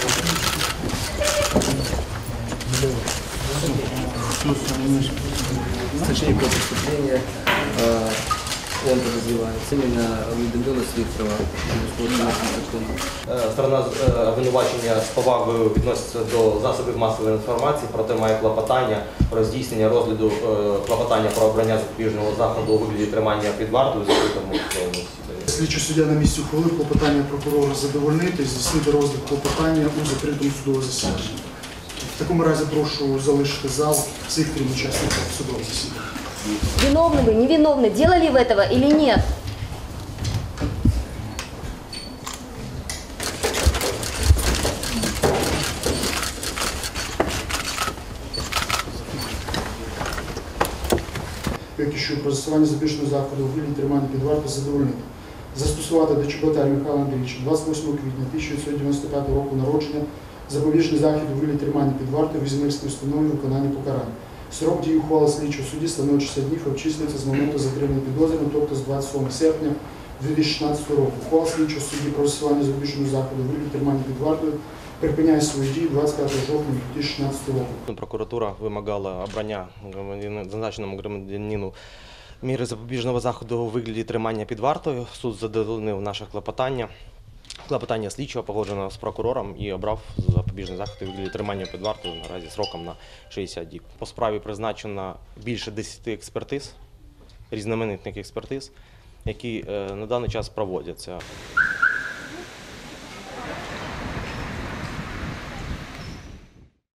Точнее, про преступление он подозревается. Именно уведомлено слідства. Сторона обвинувачення з повагою відноситься до засобів масової інформації, проте має клопотання про здійснення розгляду клопотання про обрання запобіжного заходу у вигляді тримання під вартою в закритому судовому засіданні. Слідчий суддя на місці ухвалив клопотання прокурора задовольнити і здійснити розгляд клопотання у закритому судовому засіданні. В такому разі прошу залишити зал всіх, крім учасників судового засідання. Виновны вы, невиновны, делали вы этого или нет? Що про застосування запобіжного заходу у вигляді тримання під вартою задовольнити. Застосувати до Чеботаря Михайла Андрійовича 28 квітня 1995 року народження запобіжний захід у вигляді тримання під вартою в Ізмаїльській установі виконання покарання. Срок дії ухвали слідчого судді становить 60 днів і обчислюється з моменту затримання підозрюваного, тобто з 27 серпня 2016 року. Ухвала слідчого судді про застосування запобіжного заходу у вигляді тримання під вартою припиняє свої дії 25 жовтня 2016 року. Прокуратура вимагала обрання зазначеному громадянину міри запобіжного заходу у вигляді тримання під вартою. Суд задовольнив наше клопотання. Клопотання слідчого погоджено з прокурором і обрав запобіжний заход у вигляді тримання під вартою наразі сроком на 60 діб. По справі призначено більше 10 експертиз, різноманітних експертиз, які на даний час проводяться.